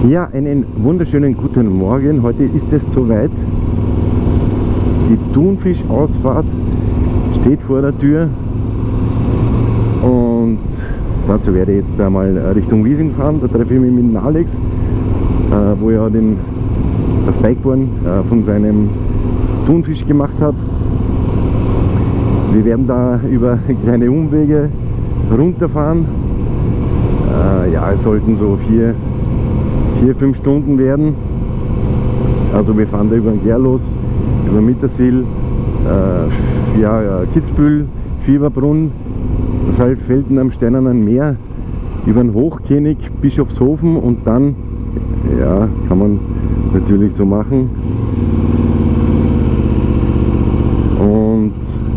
Ja, einen wunderschönen guten Morgen. Heute ist es soweit. Die Thunfischausfahrt steht vor der Tür und dazu werde ich jetzt einmal Richtung Wiesing fahren. Da treffe ich mich mit dem Alex, wo ich ja das Bikeboarden von seinem Thunfisch gemacht habe. Wir werden da über kleine Umwege runterfahren. Ja, es sollten so 4-5 Stunden werden. Also wir fahren da über den Gerlos, über Mittersill, Kitzbühel, Fieberbrunn, Salfelden am Steinernen Meer, über den Hochkönig, Bischofshofen und dann, ja, kann man natürlich so machen. Und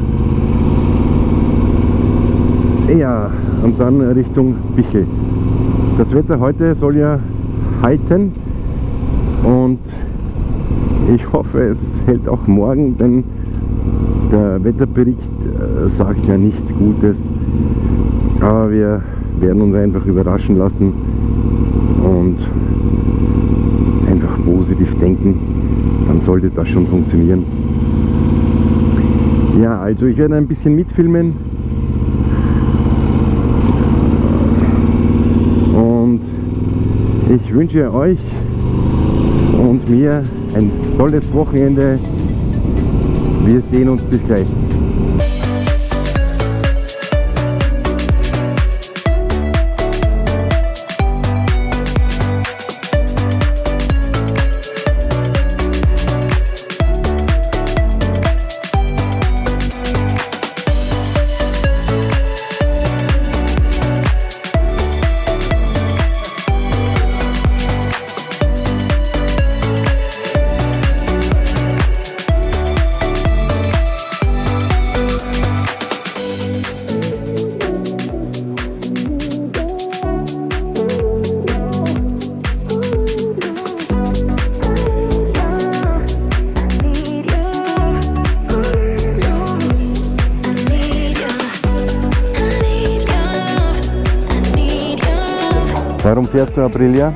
ja, und dann Richtung Bichl. Das Wetter heute soll ja halten und ich hoffe, es hält auch morgen, denn der Wetterbericht sagt ja nichts Gutes. Aber wir werden uns einfach überraschen lassen und einfach positiv denken, dann sollte das schon funktionieren. Ja, also ich werde ein bisschen mitfilmen und ich wünsche euch und mir ein tolles Wochenende. Wir sehen uns, bis gleich. Warum fährst du Aprilia?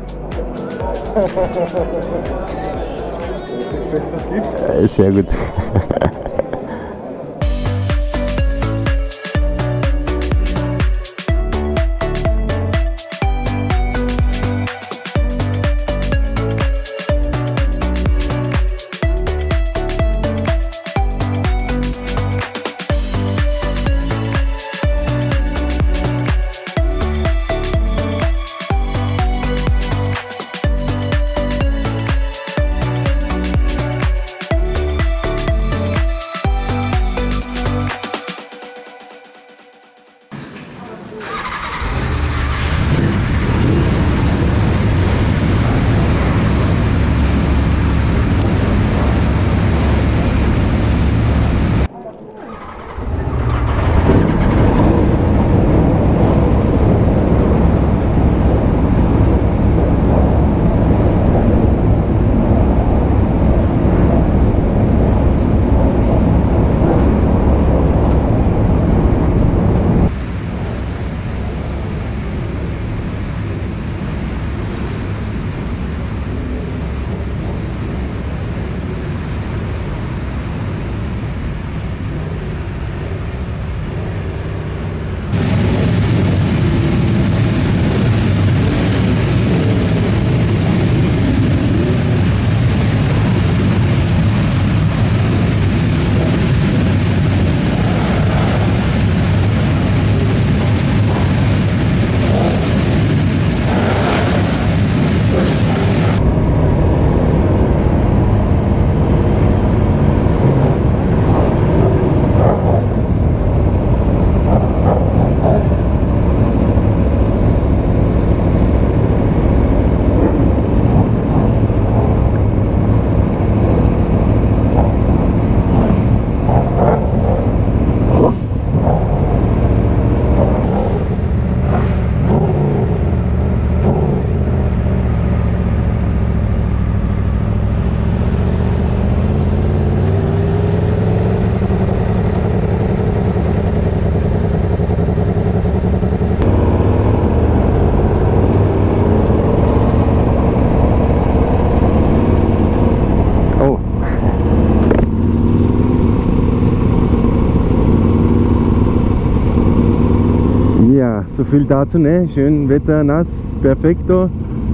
Das gibt? Sehr gut. so viel dazu, ne? Schön Wetter, nass, perfekto.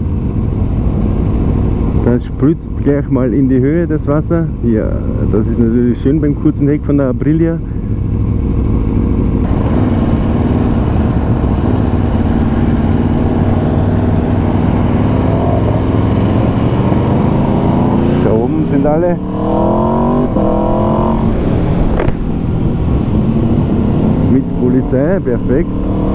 Das spritzt gleich mal in die Höhe, das Wasser. Ja, das ist natürlich schön beim kurzen Heck von der Aprilia. Da oben sind alle. Mit Polizei, perfekt.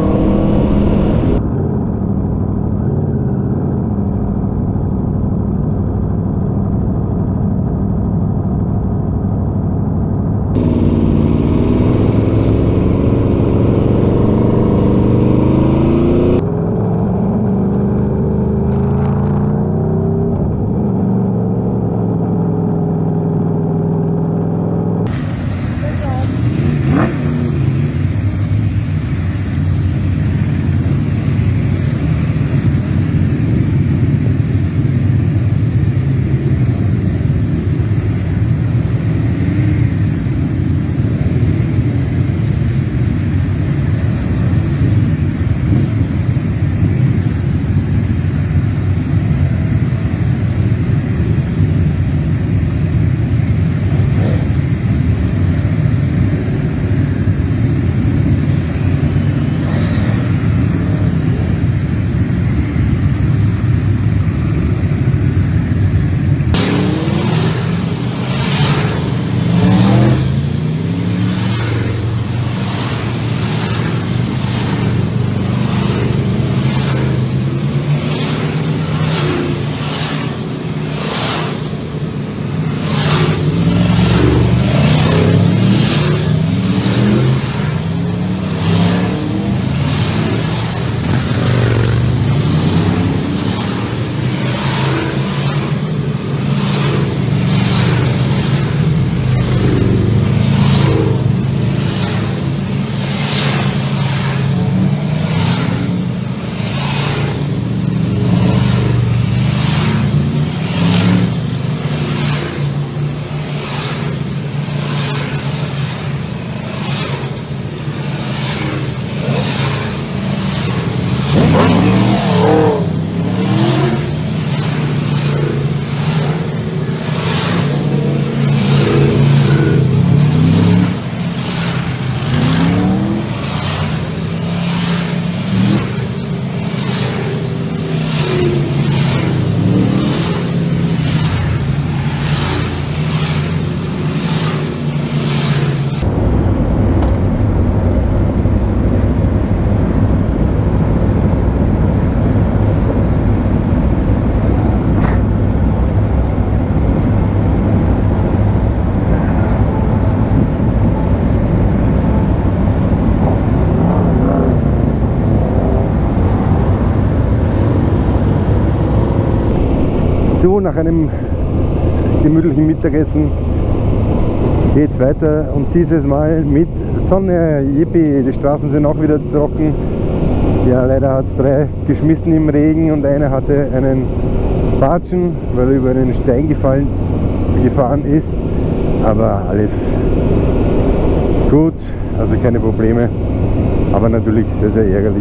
So, nach einem gemütlichen Mittagessen geht es weiter und dieses Mal mit Sonne. Yippie, die Straßen sind auch wieder trocken. Ja, leider hat es 3 geschmissen im Regen und einer hatte einen Watschen, weil er über einen Stein gefahren ist. Aber alles gut, also keine Probleme, aber natürlich sehr, sehr ärgerlich.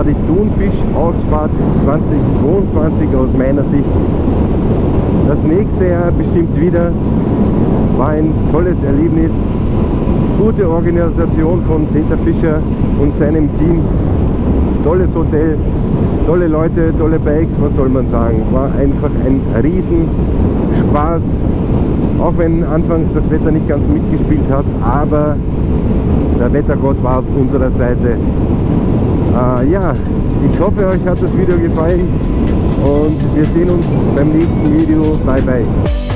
war die Thunfisch-Ausfahrt 2022 aus meiner Sicht. Das nächste Jahr bestimmt wieder. War ein tolles Erlebnis. Gute Organisation von Peter Fischer und seinem Team. Tolles Hotel, tolle Leute, tolle Bikes, was soll man sagen. War einfach ein Riesenspaß. Auch wenn anfangs das Wetter nicht ganz mitgespielt hat, aber der Wettergott war auf unserer Seite. Ja, ich hoffe, euch hat das Video gefallen und wir sehen uns beim nächsten Video. Bye bye.